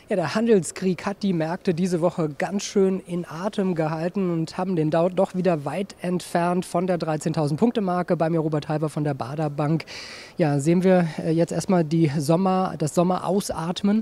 Ja, der Handelskrieg hat die Märkte diese Woche ganz schön in Atem gehalten und haben den Dow doch wieder weit entfernt von der 13.000 Punkte Marke. Bei mir Robert Halber von der Baader Bank. Ja, sehen wir jetzt erstmal das Sommer ausatmen.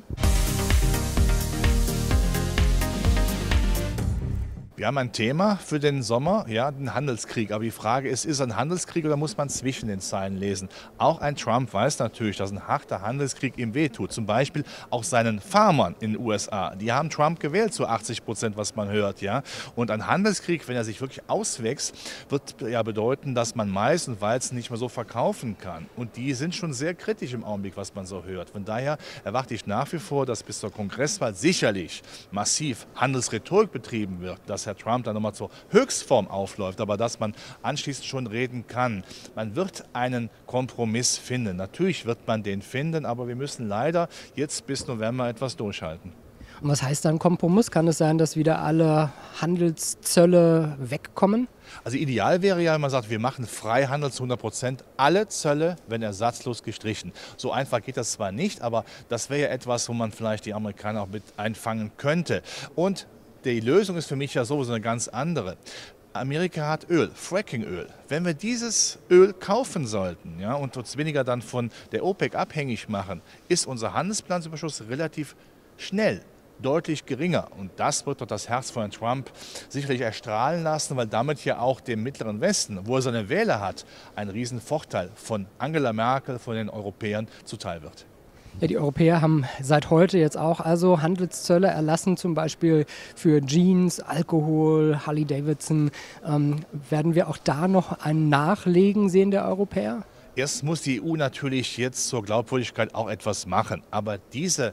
Wir haben ein Thema für den Sommer, ja, den Handelskrieg. Aber die Frage ist es ein Handelskrieg oder muss man zwischen den Zeilen lesen? Auch ein Trump weiß natürlich, dass ein harter Handelskrieg ihm wehtut. Zum Beispiel auch seinen Farmern in den USA. Die haben Trump gewählt zu 80%, was man hört. Ja? Und ein Handelskrieg, wenn er sich wirklich auswächst, wird ja bedeuten, dass man Mais und Weizen nicht mehr so verkaufen kann. Und die sind schon sehr kritisch im Augenblick, was man so hört. Von daher erwarte ich nach wie vor, dass bis zur Kongresswahl sicherlich massiv Handelsrhetorik betrieben wird, dass Herr Trump dann nochmal zur Höchstform aufläuft, aber dass man anschließend schon reden kann. Man wird einen Kompromiss finden. Natürlich wird man den finden, aber wir müssen leider jetzt bis November etwas durchhalten. Und was heißt dann Kompromiss? Kann es sein, dass wieder alle Handelszölle wegkommen? Also ideal wäre ja, wenn man sagt, wir machen Freihandel zu 100%, alle Zölle werden ersatzlos gestrichen. So einfach geht das zwar nicht, aber das wäre ja etwas, wo man vielleicht die Amerikaner auch mit einfangen könnte. Und die Lösung ist für mich ja sowieso eine ganz andere. Amerika hat Öl, Frackingöl. Wenn wir dieses Öl kaufen sollten, ja, und uns weniger dann von der OPEC abhängig machen, ist unser Handelsbilanzüberschuss relativ schnell deutlich geringer. Und das wird doch das Herz von Trump sicherlich erstrahlen lassen, weil damit ja auch dem Mittleren Westen, wo er seine Wähler hat, ein Riesenvorteil von Angela Merkel, von den Europäern zuteil wird. Ja, die Europäer haben seit heute jetzt auch also Handelszölle erlassen, zum Beispiel für Jeans, Alkohol, Harley-Davidson. Werden wir auch da noch ein Nachlegen sehen der Europäer? Erst muss die EU natürlich jetzt zur Glaubwürdigkeit auch etwas machen. Aber diese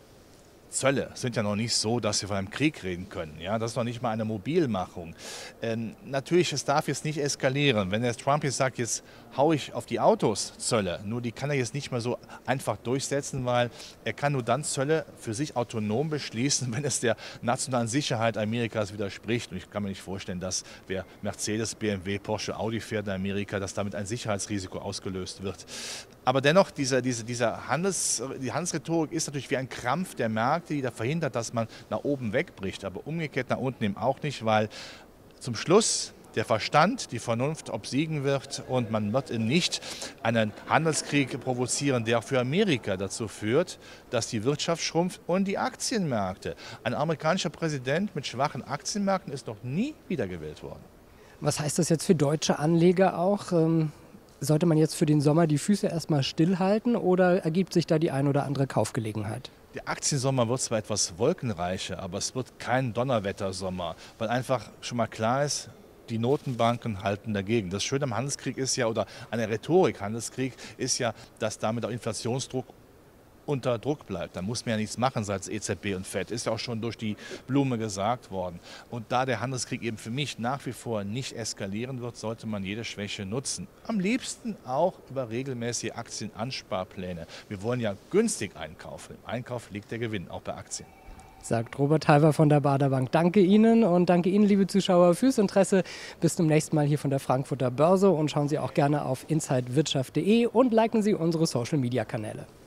Zölle sind ja noch nicht so, dass wir von einem Krieg reden können. Ja, das ist noch nicht mal eine Mobilmachung. Natürlich, es darf jetzt nicht eskalieren. Wenn jetzt Trump jetzt sagt, jetzt haue ich auf die Autos Zölle, nur die kann er jetzt nicht mehr so einfach durchsetzen, weil er kann nur dann Zölle für sich autonom beschließen, wenn es der nationalen Sicherheit Amerikas widerspricht. Und ich kann mir nicht vorstellen, dass wer Mercedes, BMW, Porsche, Audi fährt in Amerika, dass damit ein Sicherheitsrisiko ausgelöst wird. Aber dennoch, die Handelsrhetorik ist natürlich wie ein Krampf der Märkte, die da verhindert, dass man nach oben wegbricht. Aber umgekehrt nach unten eben auch nicht, weil zum Schluss der Verstand, die Vernunft obsiegen wird und man wird nicht einen Handelskrieg provozieren, der auch für Amerika dazu führt, dass die Wirtschaft schrumpft und die Aktienmärkte. Ein amerikanischer Präsident mit schwachen Aktienmärkten ist noch nie wiedergewählt worden. Was heißt das jetzt für deutsche Anleger auch? Sollte man jetzt für den Sommer die Füße erstmal stillhalten oder ergibt sich da die ein oder andere Kaufgelegenheit? Der Aktiensommer wird zwar etwas wolkenreicher, aber es wird kein Donnerwettersommer, weil einfach schon mal klar ist, die Notenbanken halten dagegen. Das Schöne am Handelskrieg ist ja, oder an der Rhetorik Handelskrieg ist ja, dass damit auch Inflationsdruck unter Druck bleibt. Da muss man ja nichts machen seitens EZB und FED. Ist ja auch schon durch die Blume gesagt worden. Und da der Handelskrieg eben für mich nach wie vor nicht eskalieren wird, sollte man jede Schwäche nutzen. Am liebsten auch über regelmäßige Aktienansparpläne. Wir wollen ja günstig einkaufen. Im Einkauf liegt der Gewinn, auch bei Aktien. Sagt Robert Halver von der Baader Bank. Danke Ihnen und danke Ihnen, liebe Zuschauer, fürs Interesse. Bis zum nächsten Mal hier von der Frankfurter Börse und schauen Sie auch gerne auf insidewirtschaft.de und liken Sie unsere Social-Media-Kanäle.